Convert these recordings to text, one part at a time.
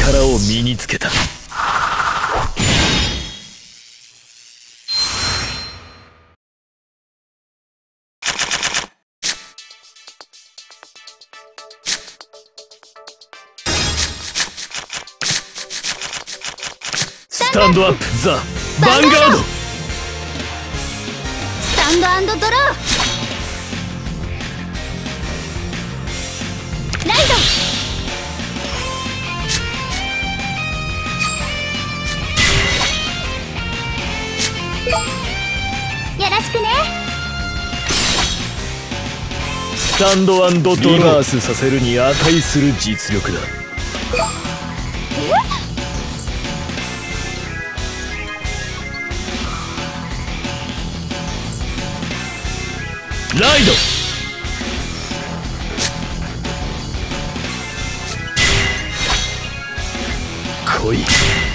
力を身につけた。スタンドアップザ・ヴァンガード。 スタンド&ドロー。ライド。よろしくね。 スタンド&ドロー。リバースさせるに値する実力だ。ライド。来い。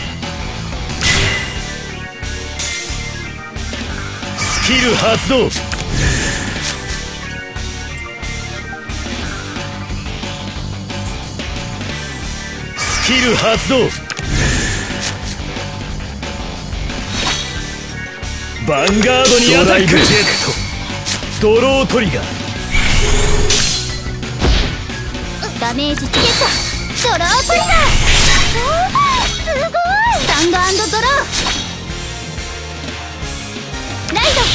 スキル発動。スキル発動。ヴァンガードにアタック。ドロートリガー。 ダメージつけた。ドロートリガー。すごい。スタンド&ドロー。ライド。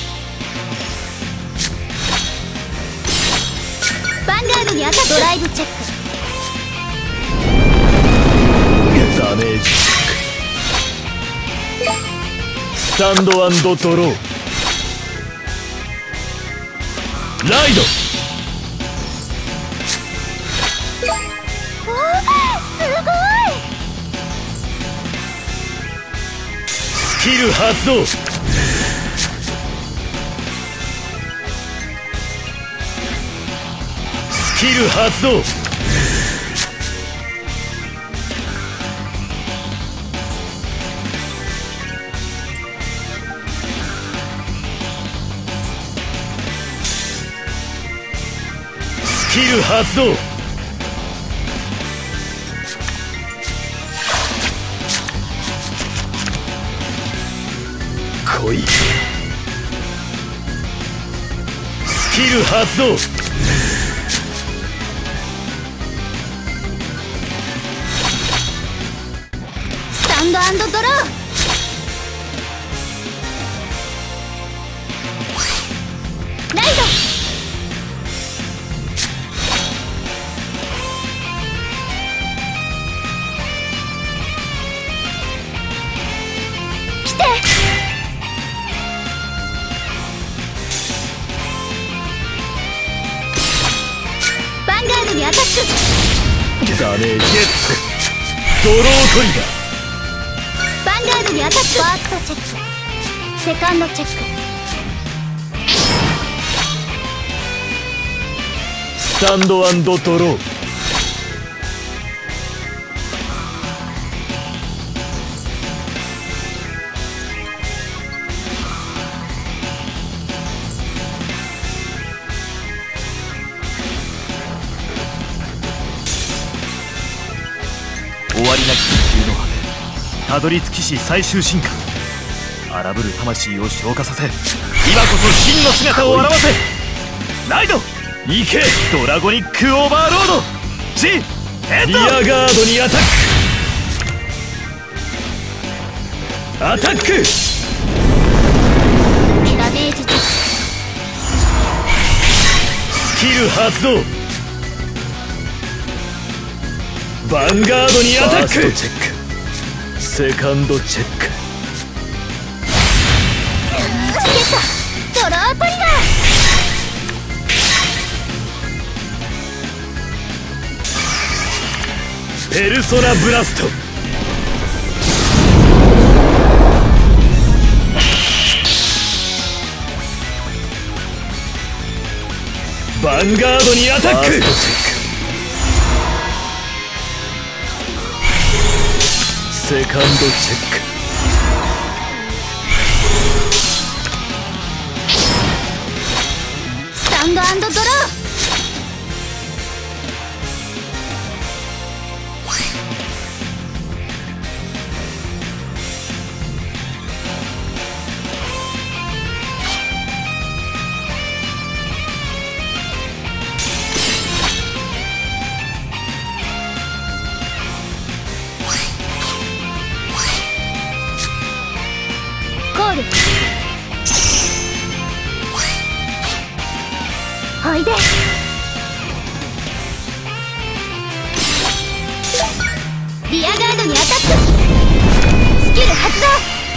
ヴァンガードにアタック。ドライブチェック。 ダメージチェック。スタンド&ドロー。ライド。 すごい。 スキル発動。スキル発動。スキル発動。来い。スキル発動。 スタンド&ドロー。ライド。来て。ヴァンガードにアタック。 ダメージゲット。ドロートリガー。 ヴァンガードにアタック。ファーストチェック。セカンドチェック。 スタンド&ドロー。終わりなき地球の果て、たどり着きし最終進化。荒ぶる魂を消化させ、今こそ真の姿を現せ。ライド。行け。ドラゴニックオーバーロード。ジ・ヘッド。リアガードにアタック。アタック。 ダメージチェック。 スキル発動。ヴァンガードにアタック。ファーストチェック。セカンドチェック。 つけた。ドロートリガー。 ペルソナブラスト。ヴァンガードにアタック。セカンドチェック。 スタンド&ドロー。 リアガードにアタック。スキル発動。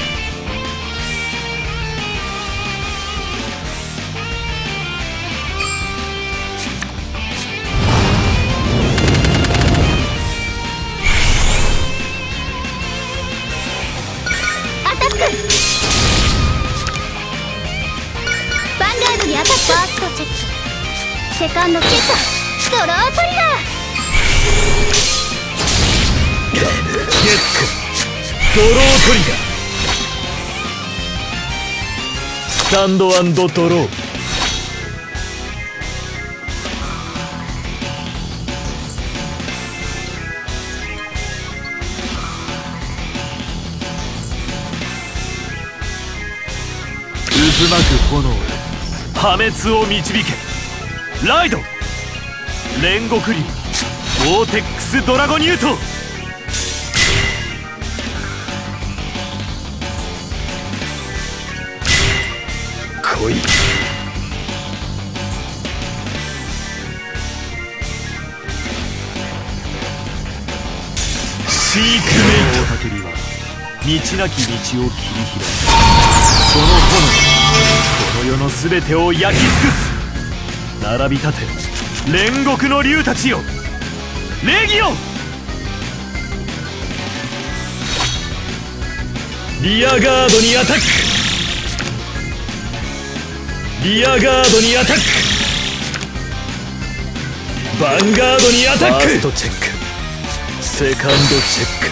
アタック。ヴァンガードにアタック。ファーストチェック。セカンドチェック。ドロートリガー。 ゲットドロートリガー。スタンド&ドロー。渦巻く炎、破滅を導け。ライド煉獄竜ボーテックスドラゴニュート。来い。シークメイト。大竹は道なき道を切り開く。その炎、この世のすべてを焼き尽くす。並び立て煉獄の竜たちよ、レギオン。リアガードにアタック。リアガードにアタック。ヴァンガードにアタック。ファーストチェック、セカンドチェック。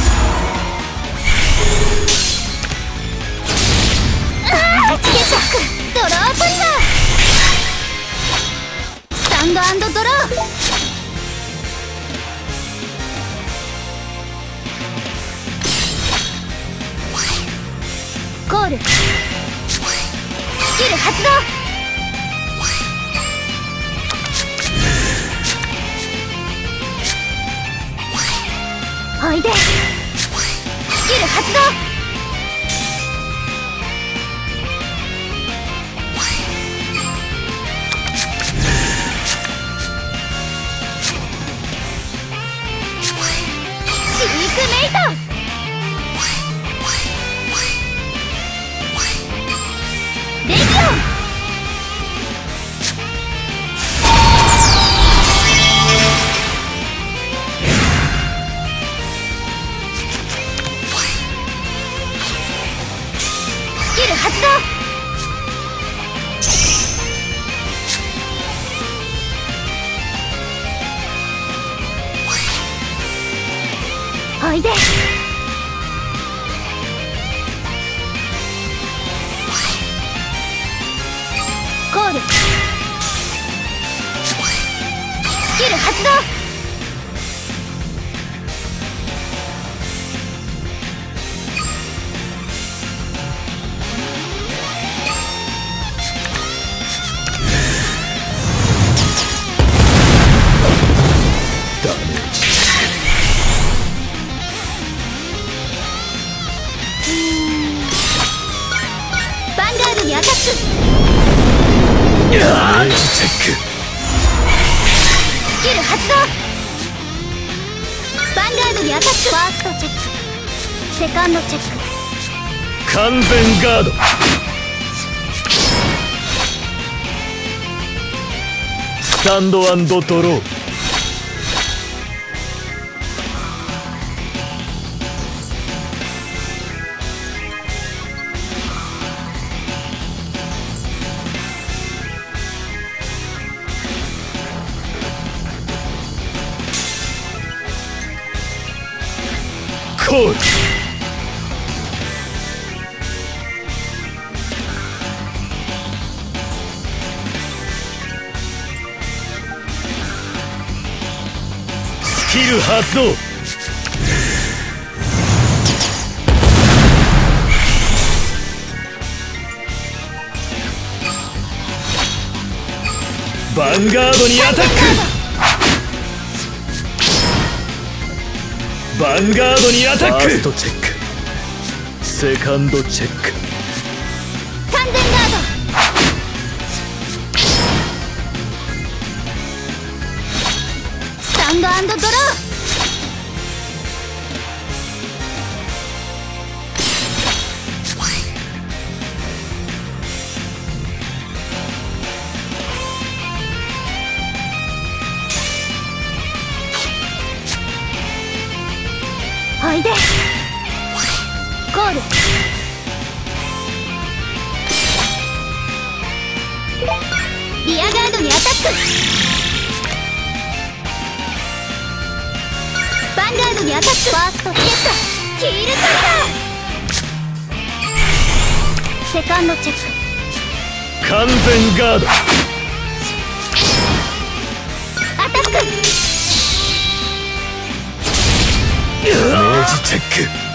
ドロートリガー。スタンド&ドロー。コール。スキル発動。おいで。スキル発動。シークメイト。レギオン。スキル発動。おいで。コール。スキル発動。 ダメージ。 ヴァンガードにアタック。 ダメージチェック。 スキル発動。ヴァンガードにアタック。ファーストチェック。セカンドチェック。 完全ガード。スタンド&ドロー。コール。スキル発動。ヴァンガードにアタック。ヴァンガードにアタック。ファーストチェック、セカンドチェック。 完全ガード。スタンド&ドロー。 おいでコールリアガードにアタックヴァンガードにアタックファーストゲットヒールトリガーセカンドチェック完全ガードアタックダメージチェック